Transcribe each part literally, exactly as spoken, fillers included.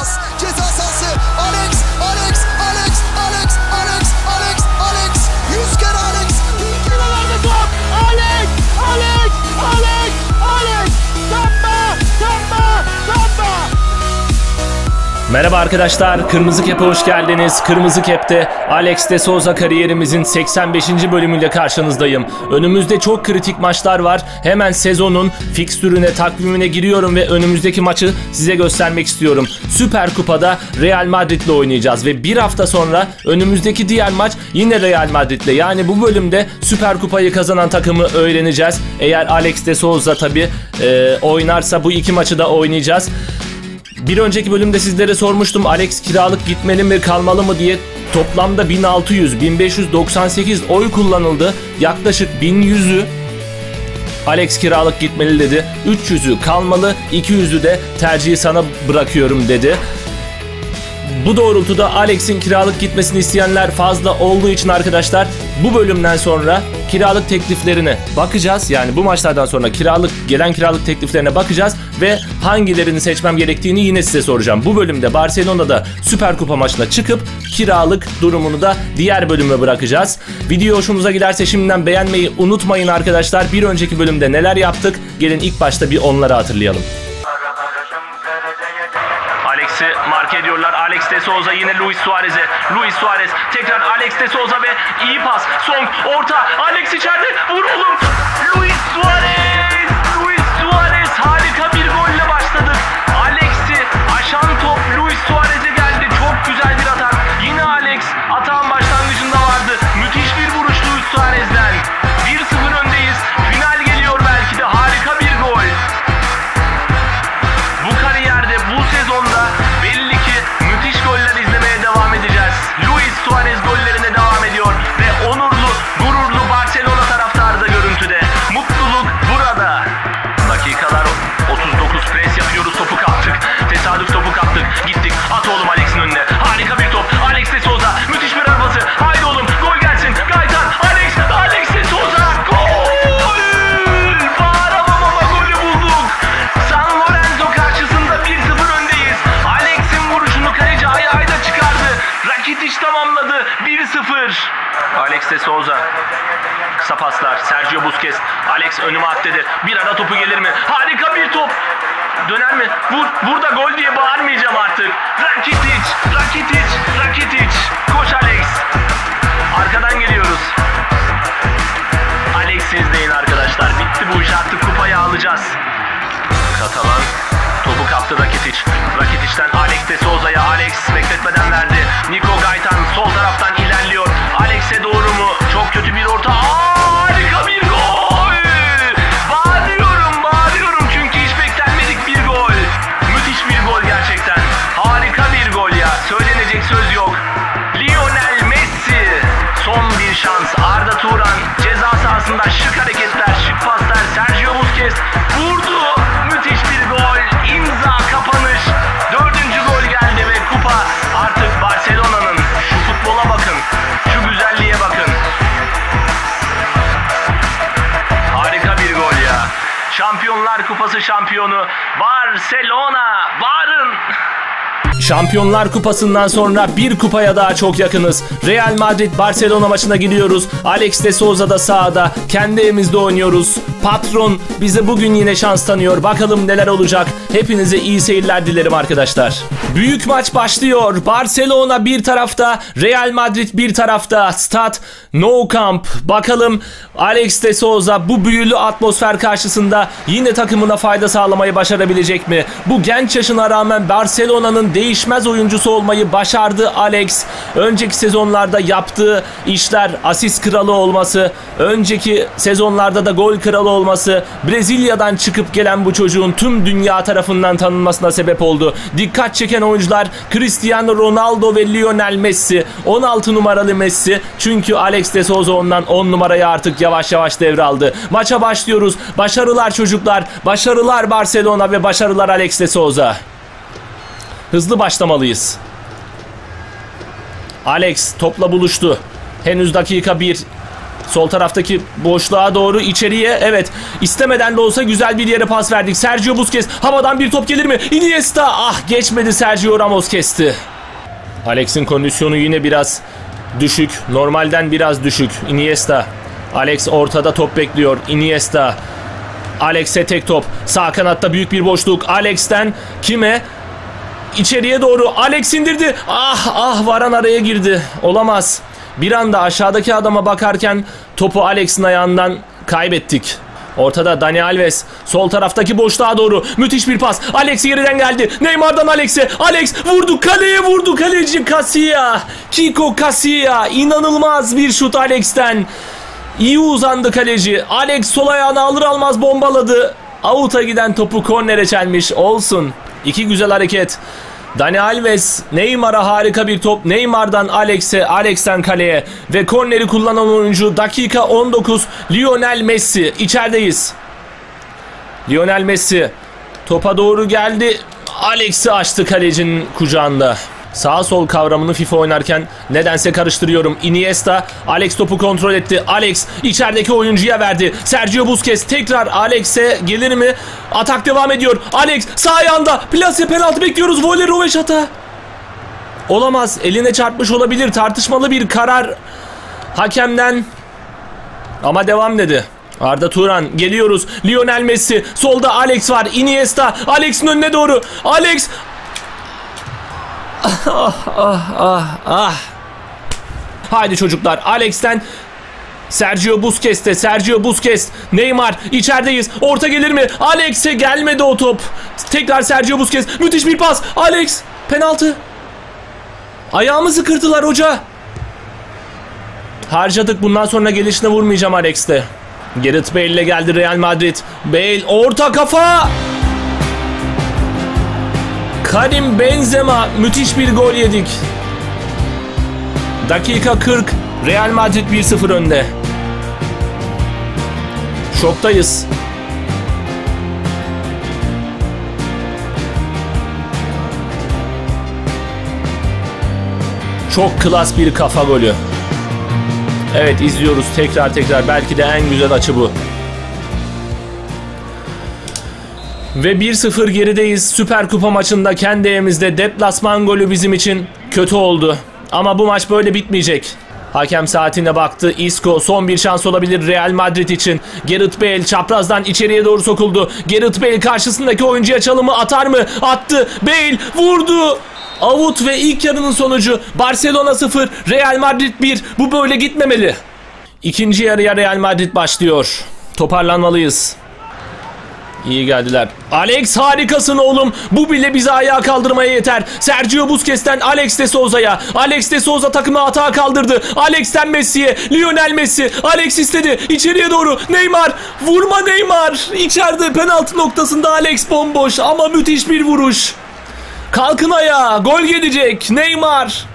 pas. Ceza sahası. Alex, Alex, Alex, Alex, Alex, Alex, Alex. Yüz kere Alex. Yüz kere verdi top. Alex, Alex, Alex, Alex. Samba, samba, samba. Merhaba arkadaşlar, Kırmızı Kep'e hoş geldiniz. Kırmızı Kep'te Alex de Souza kariyerimizin seksen beşinci bölümüyle karşınızdayım. Önümüzde çok kritik maçlar var. Hemen sezonun fikstürüne, takvimine giriyorum ve önümüzdeki maçı size göstermek istiyorum. Süper Kupa'da Real Madrid'le oynayacağız ve bir hafta sonra önümüzdeki diğer maç yine Real Madrid'le. Yani bu bölümde Süper Kupa'yı kazanan takımı öğreneceğiz. Eğer Alex de Souza tabi e, oynarsa bu iki maçı da oynayacağız. Bir önceki bölümde sizlere sormuştum, Alex kiralık gitmeli mi kalmalı mı diye. Toplamda bin altı yüz bin beş yüz doksan sekiz oy kullanıldı. Yaklaşık bin yüzü Alex kiralık gitmeli dedi. üç yüzü kalmalı, iki yüzü de tercihi sana bırakıyorum dedi. Bu doğrultuda Alex'in kiralık gitmesini isteyenler fazla olduğu için arkadaşlar bu bölümden sonra kiralık tekliflerine bakacağız. Yani bu maçlardan sonra kiralık gelen kiralık tekliflerine bakacağız ve hangilerini seçmem gerektiğini yine size soracağım. Bu bölümde Barcelona'da Süper Kupa maçına çıkıp kiralık durumunu da diğer bölüme bırakacağız. Video hoşunuza giderse şimdiden beğenmeyi unutmayın arkadaşlar. Bir önceki bölümde neler yaptık? Gelin ilk başta bir onları hatırlayalım. Alex'i mark ediyorlar. Alex de Souza yine Luis Suarez'e. Luis Suarez tekrar Alex de Souza ve iyi pas. Song orta. Alex içeride. Vur oğlum. Luis Suarez. Luis Suarez harika bir golle başladık. Alex'i aşan top Luis Suarez'e geldi. Çok güzel bir atak. Yine Alex atağın başlangıcında vardı. Müthiş bir vuruş Luis Suarez'den. bir sıfır öndeyiz. Final geliyor belki de. Harika bir gol. Bu kariyerde, bu sezonda belli ki müthiş goller izlemeye devam edeceğiz. Luis Suarez gollerine devam ediyor ve onurlu, gururlu Barcelona taraftarı da görüntüde. Mutluluk burada. Dakikalar otuz dokuz, pres yapıyoruz, topu kaptık. Tesadüf topu kaptık. Gittik. At oğlum Alex'in önüne. Harika bir top. Alex de Souza. Müthiş bir arabası. Haydi oğlum. Gol gelsin. Gaytan. Alex. Alex de Souza. Gol. Bağıramam ama golü bulduk. San Lorenzo karşısında bir sıfır öndeyiz. Alex'in vuruşunu kaleci ayağıyla çıkardı. Rakitic tamamladı. bir sıfır. Alex de Souza. Kısa paslar. Sergio Busquets. Alex önüme at dedi. Bir ara topu gelir mi? Harika bir top. Döner mi? Vur. Burada gol diye bağırmayacağım artık. Rakitic. Rakitic. Rakitic. Koş Alex. Arkadan geliyoruz. Alex izleyin arkadaşlar. Bitti bu iş. Artık kupayı alacağız. Katalan. Topu kaptı Rakitic. Rakitic'ten Alex de Souza'ya. Alex bekletmeden verdi. Nico Gaytan sol taraftan ilerliyor. Alex'e doğru mu? Çok kötü bir orta. Aa, harika bir gol! Bağırıyorum, bağırıyorum çünkü hiç beklenmedik bir gol. Müthiş bir gol gerçekten. Harika bir gol ya. Söylenecek söz yok. Lionel Messi. Son bir şans. Arda Turan ceza sahasında şık hareketler, şık paslar. Sergio Busquets vurdu. Müthiş bir gol. İmza, kapanış. Dördüncü gol geldi ve kupa artık Barcelona'nın. Şu futbola bakın. Şu güzelliğe bakın. Harika bir gol ya. Şampiyonlar Kupası şampiyonu Barcelona. Varın. Şampiyonlar Kupası'ndan sonra bir kupaya daha çok yakınız. Real Madrid Barcelona maçına gidiyoruz. Alex de Souza da sahada. Kendi evimizde oynuyoruz. Patron bize bugün yine şans tanıyor. Bakalım neler olacak. Hepinize iyi seyirler dilerim arkadaşlar. Büyük maç başlıyor. Barcelona bir tarafta, Real Madrid bir tarafta. Stad Nou Camp. Bakalım Alex de Souza bu büyülü atmosfer karşısında yine takımına fayda sağlamayı başarabilecek mi? Bu genç yaşına rağmen Barcelona'nın değişmez oyuncusu olmayı başardı Alex. Önceki sezonlarda yaptığı işler, asist kralı olması, önceki sezonlarda da gol kralı olması, Brezilya'dan çıkıp gelen bu çocuğun tüm dünya tarafından tanınmasına sebep oldu. Dikkat çeken oyuncular Cristiano Ronaldo ve Lionel Messi. on altı numaralı Messi, çünkü Alex de Souza ondan on numarayı artık yavaş yavaş devraldı. Maça başlıyoruz. Başarılar çocuklar, başarılar Barcelona ve başarılar Alex de Souza. Hızlı başlamalıyız. Alex topla buluştu. Henüz dakika bir. Sol taraftaki boşluğa doğru içeriye, evet, istemeden de olsa güzel bir yere pas verdik. Sergio Busquets, havadan bir top gelir mi? Iniesta, ah geçmedi, Sergio Ramos kesti. Alex'in kondisyonu yine biraz düşük, normalden biraz düşük. Iniesta, Alex ortada top bekliyor. Iniesta, Alex'e tek top, sağ kanatta büyük bir boşluk. Alex'ten kime? İçeriye doğru, Alex indirdi. Ah ah, Varan araya girdi, olamaz. Bir anda aşağıdaki adama bakarken topu Alex'in ayağından kaybettik. Ortada Dani Alves, sol taraftaki boşluğa doğru müthiş bir pas. Alex geriden geldi. Neymar'dan Alex'e. Alex vurdu, kaleye vurdu, kaleci Casilla. Kiko Casilla, inanılmaz bir şut Alex'ten. İyi uzandı kaleci. Alex sol ayağını alır almaz bombaladı. Out'a giden topu kornere çelmiş. Olsun. İki güzel hareket. Dani Alves, Neymar'a harika bir top. Neymar'dan Alex'e, Alex'ten kaleye ve korneri kullanan oyuncu dakika on dokuz, Lionel Messi. İçerideyiz. Lionel Messi topa doğru geldi. Alex'i açtı kalecinin kucağında. Sağ sol kavramını FIFA oynarken nedense karıştırıyorum. Iniesta, Alex topu kontrol etti. Alex içerideki oyuncuya verdi. Sergio Busquets tekrar Alex'e gelir mi? Atak devam ediyor. Alex sağ ayağında. Plase, penaltı bekliyoruz. Volley Roveşata. Olamaz. Eline çarpmış olabilir. Tartışmalı bir karar hakemden. Ama devam dedi. Arda Turan, geliyoruz. Lionel Messi. Solda Alex var. Iniesta. Alex'in önüne doğru. Alex... Ah ah ah ah. Haydi çocuklar, Alex'ten Sergio Busquets'te. Sergio Busquets, Neymar, içerideyiz. Orta gelir mi? Alex'e gelmedi o top. Tekrar Sergio Busquets, müthiş bir pas. Alex, penaltı. Ayağımızı kırdılar hoca. Harcadık, bundan sonra gelişine vurmayacağım Alex'te. Gareth Bale ile geldi Real Madrid. Bale, orta kafa. Karim Benzema, müthiş bir gol yedik. Dakika kırk, Real Madrid bir sıfır önde. Şoktayız. Çok klas bir kafa golü. Evet, izliyoruz tekrar tekrar. Belki de en güzel açı bu. Ve bir sıfır gerideyiz. Süper Kupa maçında kendi evimizde deplasman golü bizim için kötü oldu. Ama bu maç böyle bitmeyecek. Hakem saatine baktı. Isco, son bir şans olabilir Real Madrid için. Gareth Bale çaprazdan içeriye doğru sokuldu. Gareth Bale karşısındaki oyuncuya çalımı atar mı? Attı. Bale vurdu. Out ve ilk yarının sonucu Barcelona sıfır, Real Madrid bir. Bu böyle gitmemeli. İkinci yarıya Real Madrid başlıyor. Toparlanmalıyız. İyi geldiler. Alex, harikasın oğlum. Bu bile bizi ayağa kaldırmaya yeter. Sergio Busquets'ten Alex de Souza'ya. Alex de Souza takımı atağa kaldırdı. Alex'ten Messi'ye. Lionel Messi. Alex istedi. İçeriye doğru. Neymar. Vurma Neymar. İçeride penaltı noktasında Alex bomboş ama müthiş bir vuruş. Kalkın ayağa. Gol gelecek. Neymar.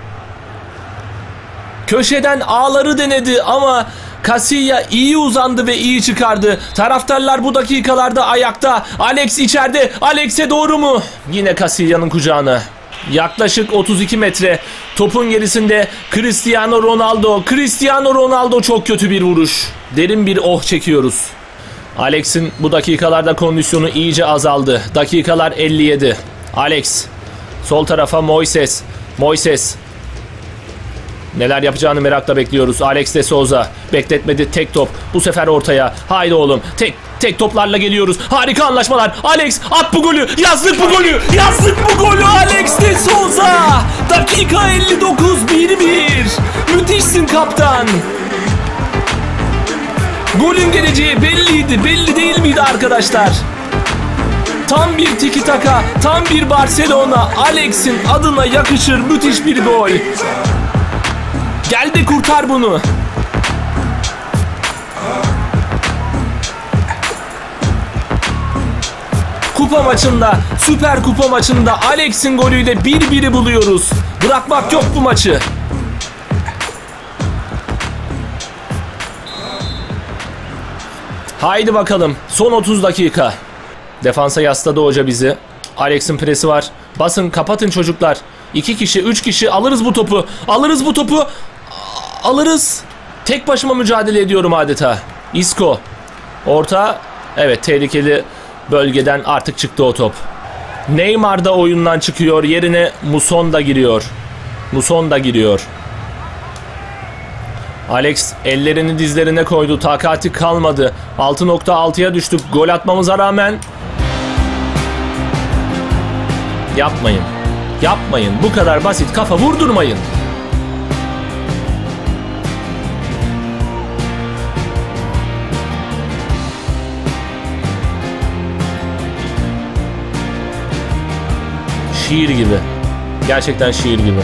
Köşeden ağları denedi ama Casilla iyi uzandı ve iyi çıkardı. Taraftarlar bu dakikalarda ayakta. Alex içeride. Alex'e doğru mu? Yine Casilla'nın kucağına. Yaklaşık otuz iki metre. Topun gerisinde Cristiano Ronaldo. Cristiano Ronaldo, çok kötü bir vuruş. Derin bir oh çekiyoruz. Alex'in bu dakikalarda kondisyonu iyice azaldı. Dakikalar elli yedi. Alex. Sol tarafa Moises. Moises. Neler yapacağını merakla bekliyoruz. Alex de Souza bekletmedi, tek top. Bu sefer ortaya. Haydi oğlum. Tek tek toplarla geliyoruz. Harika anlaşmalar. Alex, at bu golü. Yazdık bu golü. Yazdık bu golü. Alex de Souza. Dakika elli dokuz, bir bir. Müthişsin kaptan. Golün geleceği belliydi. Belli değil miydi arkadaşlar? Tam bir tiki taka, tam bir Barcelona. Alex'in adına yakışır müthiş bir gol. Gel de kurtar bunu. Kupa maçında, Süper Kupa maçında Alex'in golüyle bir biri buluyoruz. Bırakmak yok bu maçı. Haydi bakalım. Son otuz dakika. Defansa yasladı hoca bizi. Alex'in presi var. Basın, kapatın çocuklar. İki kişi, üç kişi alırız bu topu. Alırız bu topu. Alırız. Tek başıma mücadele ediyorum adeta. Isco. Orta. Evet, tehlikeli bölgeden artık çıktı o top. Neymar da oyundan çıkıyor. Yerine Muson da giriyor. Muson da giriyor. Alex ellerini dizlerine koydu. Takati kalmadı. altı nokta altıya düştük. Gol atmamıza rağmen. Yapmayın. Yapmayın. Bu kadar basit. Kafa vurdurmayın. Şiir gibi. Gerçekten şiir gibi.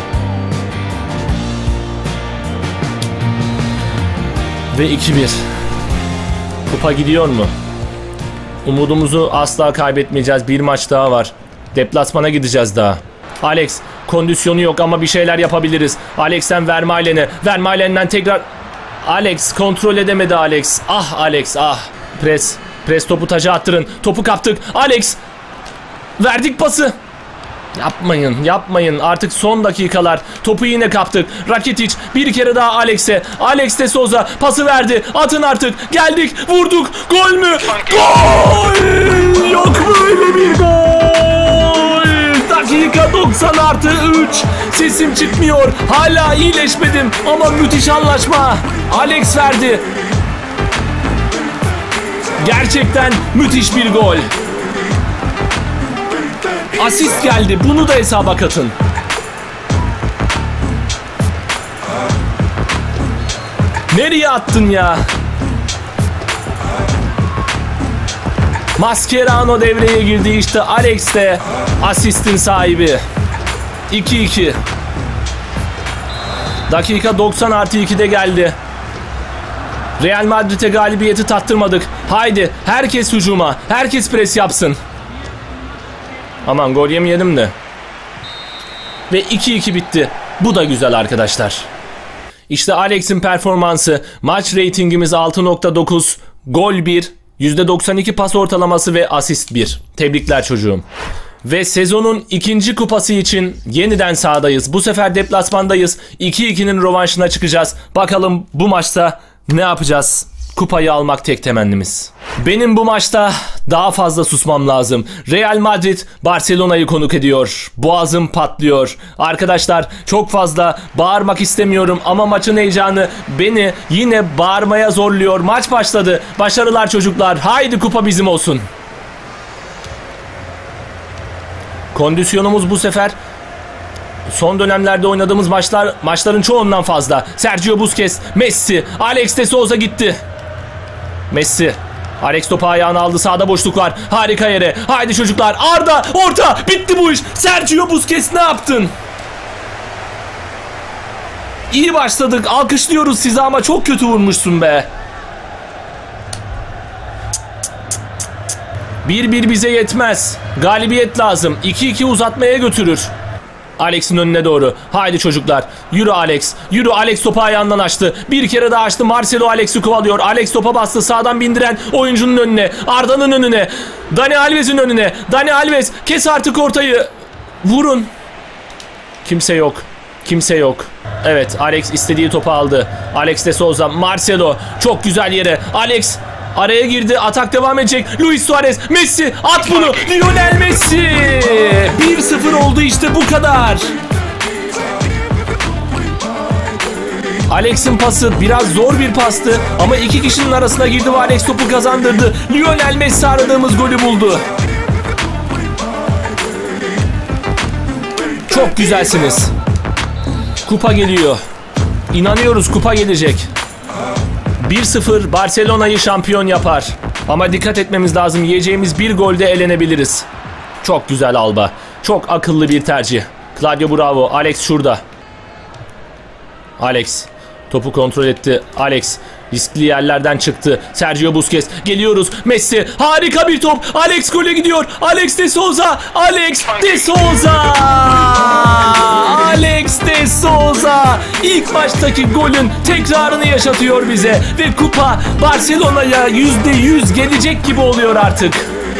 Ve iki bir. Kupa gidiyor mu? Umudumuzu asla kaybetmeyeceğiz. Bir maç daha var. Deplasmana gideceğiz daha. Alex kondisyonu yok ama bir şeyler yapabiliriz. Alex'ten Vermaelen'e. Vermaelen'den tekrar. Alex kontrol edemedi Alex. Ah Alex ah. Pres. Pres topu taca attırın. Topu kaptık. Alex. Verdik pası. Yapmayın, yapmayın. Artık son dakikalar. Topu yine kaptık. Rakitic bir kere daha Alex'e. Alex de Souza pası verdi. Atın artık. Geldik, vurduk. Gol mü? Gol! Yok böyle bir gol. Dakika doksan artı üç. Sesim çıkmıyor. Hala iyileşmedim ama müthiş anlaşma. Alex verdi. Gerçekten müthiş bir gol. Asist geldi. Bunu da hesaba katın. Nereye attın ya? Mascherano devreye girdi. İşte Alex de asistin sahibi. iki iki. Dakika doksan artı ikide geldi. Real Madrid'e galibiyeti tattırmadık. Haydi herkes hücuma. Herkes pres yapsın. Aman gol yemeyelim de. Ve iki iki bitti. Bu da güzel arkadaşlar. İşte Alex'in performansı. Maç reytingimiz altı nokta dokuz. Gol bir. yüzde doksan iki pas ortalaması ve asist bir. Tebrikler çocuğum. Ve sezonun ikinci kupası için yeniden sahadayız. Bu sefer deplasmandayız. iki ikinin rövanşına çıkacağız. Bakalım bu maçta ne yapacağız? Kupayı almak tek temennimiz. Benim bu maçta daha fazla susmam lazım. Real Madrid Barcelona'yı konuk ediyor. Boğazım patlıyor. Arkadaşlar çok fazla bağırmak istemiyorum ama maçın heyecanı beni yine bağırmaya zorluyor. Maç başladı. Başarılar çocuklar. Haydi kupa bizim olsun. Kondisyonumuz bu sefer son dönemlerde oynadığımız maçlar maçların çoğundan fazla. Sergio Busquets, Messi, Alex de Souza gitti. Messi. Alex topu ayağına aldı. Sağda boşluk var. Harika yere. Haydi çocuklar. Arda orta. Bitti bu iş. Sergio Busquets ne yaptın? İyi başladık. Alkışlıyoruz sizi ama çok kötü vurmuşsun be. bir bir bize yetmez. Galibiyet lazım. iki iki uzatmaya götürür. Alex'in önüne doğru. Haydi çocuklar. Yürü Alex. Yürü Alex topu ayağından açtı. Bir kere daha açtı. Marcelo Alex'i kovalıyor. Alex topa bastı. Sağdan bindiren oyuncunun önüne. Arda'nın önüne. Dani Alves'in önüne. Dani Alves kes artık ortayı. Vurun. Kimse yok. Kimse yok. Evet Alex istediği topu aldı. Alex de Souza. Marcelo çok güzel yere. Alex araya girdi. Atak devam edecek. Luis Suarez. Messi. At bunu. Lionel Messi. bir sıfır oldu işte bu kadar. Alex'in pası biraz zor bir pastı. Ama iki kişinin arasına girdi ve Alex topu kazandırdı. Lionel Messi aradığımız golü buldu. Çok güzelsiniz. Kupa geliyor. İnanıyoruz kupa gelecek. bir sıfır Barcelona'yı şampiyon yapar. Ama dikkat etmemiz lazım. Yiyeceğimiz bir golde elenebiliriz. Çok güzel Alba. Çok akıllı bir tercih. Claudio Bravo. Alex şurada. Alex. Topu kontrol etti. Alex. Riskli yerlerden çıktı. Sergio Busquets. Geliyoruz. Messi. Harika bir top. Alex gole gidiyor. Alex de Souza. Alex de Souza. Alex de Souza. İlk maçtaki golün tekrarını yaşatıyor bize. Ve kupa Barcelona'ya yüzde yüz gelecek gibi oluyor artık.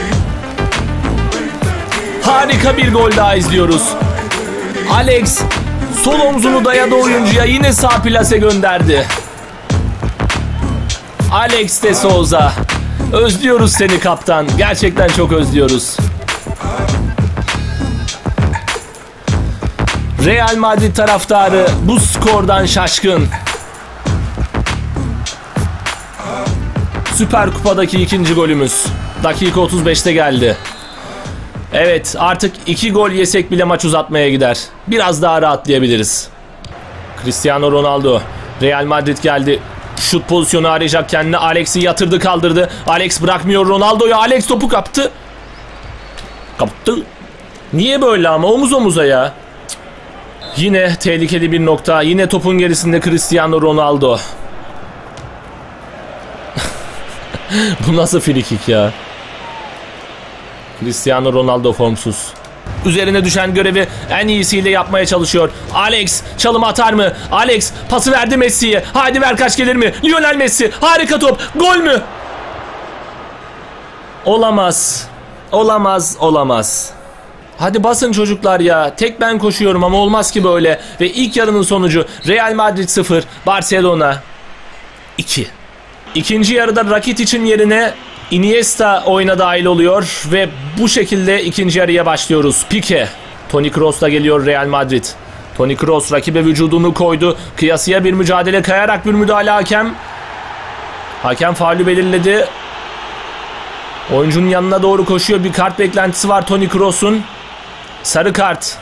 Harika bir gol daha izliyoruz. Alex sol omzunu dayadı oyuncuya. Yine sağ plase gönderdi. Alex de Souza. Özlüyoruz seni kaptan. Gerçekten çok özlüyoruz. Real Madrid taraftarı bu skordan şaşkın. Süper Kupa'daki ikinci golümüz. Dakika otuz beşte geldi. Evet, artık iki gol yesek bile maç uzatmaya gider. Biraz daha rahatlayabiliriz. Cristiano Ronaldo. Real Madrid geldi. Şut pozisyonu arayacak kendine. Alex'i yatırdı, kaldırdı. Alex bırakmıyor Ronaldo'yu. Alex topu kaptı. Kaptı. Niye böyle ama? Omuz omuza ya. Yine tehlikeli bir nokta. Yine topun gerisinde Cristiano Ronaldo. Bu nasıl frikik ya? Cristiano Ronaldo formsuz. Üzerine düşen görevi en iyisiyle yapmaya çalışıyor. Alex çalım atar mı? Alex pası verdi Messi'ye. Haydi ver, kaç gelir mi? Lionel Messi, harika top. Gol mü? Olamaz. Olamaz, olamaz. Hadi basın çocuklar ya. Tek ben koşuyorum ama olmaz ki böyle. Ve ilk yarının sonucu Real Madrid sıfır, Barcelona iki. İkinci yarıda Rakitic'in yerine Iniesta oyuna dahil oluyor ve bu şekilde ikinci yarıya başlıyoruz. Pique, Toni Kroos'la geliyor Real Madrid. Toni Kroos rakibe vücudunu koydu. Kıyasıya bir mücadele, kayarak bir müdahale hakem. Hakem faulü belirledi. Oyuncunun yanına doğru koşuyor. Bir kart beklentisi var Toni Kroos'un. Sarı kart.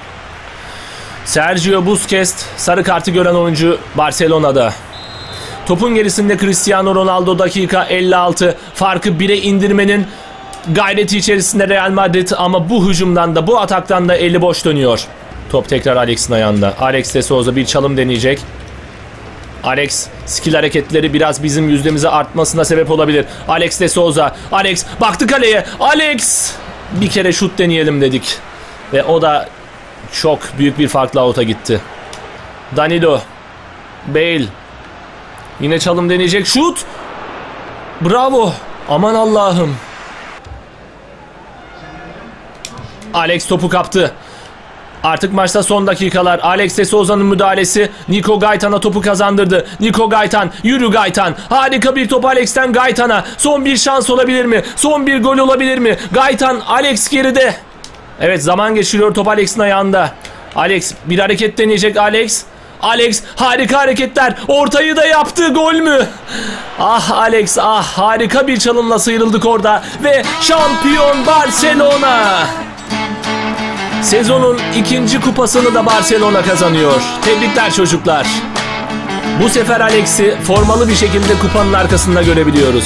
Sergio Busquets sarı kartı gören oyuncu Barcelona'da. Topun gerisinde Cristiano Ronaldo, dakika elli altı. Farkı bire indirmenin gayreti içerisinde Real Madrid ama bu hücumdan da bu ataktan da eli boş dönüyor. Top tekrar Alex'in ayağında. Alex de Souza bir çalım deneyecek. Alex skill hareketleri biraz bizim yüzdemize artmasına sebep olabilir. Alex de Souza. Alex baktı kaleye. Alex bir kere şut deneyelim dedik. Ve o da çok büyük bir farkla out'a gitti. Danilo. Bale. Yine çalım deneyecek. Şut. Bravo. Aman Allah'ım. Alex topu kaptı. Artık maçta son dakikalar. Alex de Souza'nın müdahalesi. Nico Gaitan'a topu kazandırdı. Nico Gaitan. Yürü Gaitan. Harika bir top Alex'ten Gaitan'a. Son bir şans olabilir mi? Son bir gol olabilir mi? Gaitan, Alex geride. Evet, zaman geçiriyor, top Alex'in ayağında. Alex bir hareket deneyecek. Alex. Alex harika hareketler. Ortayı da yaptı. Gol mü? Ah Alex ah, harika bir çalımla sıyrıldık orada. Ve şampiyon Barcelona. Sezonun ikinci kupasını da Barcelona kazanıyor. Tebrikler çocuklar. Bu sefer Alex'i formalı bir şekilde kupanın arkasında görebiliyoruz.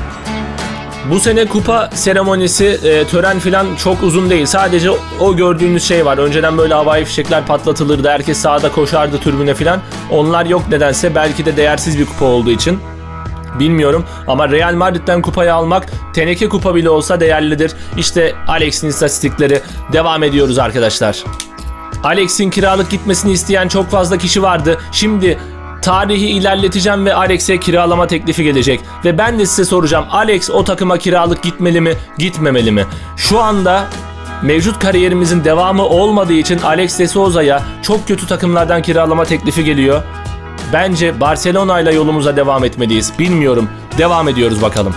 Bu sene kupa seremonisi, e, tören falan çok uzun değil. Sadece o gördüğünüz şey var. Önceden böyle havai fişekler patlatılırdı. Herkes sahada koşardı tribüne falan. Onlar yok nedense. Belki de değersiz bir kupa olduğu için. Bilmiyorum ama Real Madrid'den kupayı almak teneke kupa bile olsa değerlidir. İşte Alex'in istatistikleri. Devam ediyoruz arkadaşlar. Alex'in kiralık gitmesini isteyen çok fazla kişi vardı. Şimdi tarihi ilerleteceğim ve Alex'e kiralama teklifi gelecek. Ve ben de size soracağım. Alex o takıma kiralık gitmeli mi, gitmemeli mi? Şu anda mevcut kariyerimizin devamı olmadığı için Alex de Souza'ya çok kötü takımlardan kiralama teklifi geliyor. Bence Barcelona ile yolumuza devam etmeliyiz. Bilmiyorum. Devam ediyoruz bakalım.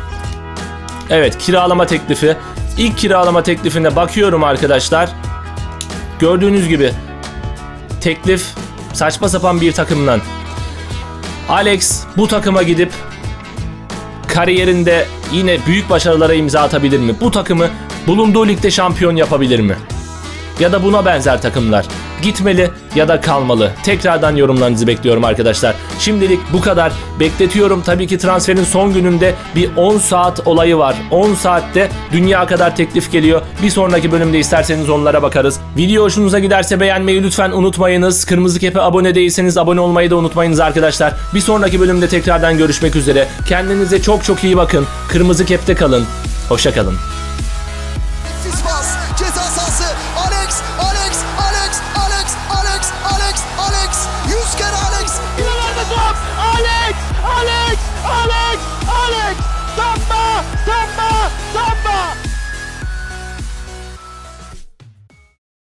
Evet, kiralama teklifi. İlk kiralama teklifine bakıyorum arkadaşlar. Gördüğünüz gibi teklif saçma sapan bir takımdan. Alex bu takıma gidip kariyerinde yine büyük başarılara imza atabilir mi? Bu takımı bulunduğu ligde şampiyon yapabilir mi? Ya da buna benzer takımlar. Gitmeli ya da kalmalı. Tekrardan yorumlarınızı bekliyorum arkadaşlar. Şimdilik bu kadar. Bekletiyorum. Tabii ki transferin son gününde bir on saat olayı var. on saatte dünya kadar teklif geliyor. Bir sonraki bölümde isterseniz onlara bakarız. Video hoşunuza giderse beğenmeyi lütfen unutmayınız. Kırmızı Kep'e abone değilseniz abone olmayı da unutmayınız arkadaşlar. Bir sonraki bölümde tekrardan görüşmek üzere. Kendinize çok çok iyi bakın. Kırmızı Kep'te kalın. Hoşça kalın. Ceza sahası. Alex, Alex, Alex, Alex, Alex, Alex, Alex. Yüz kere Alex. İleride top. Alex, Alex, Alex, Alex. Samba, samba, samba.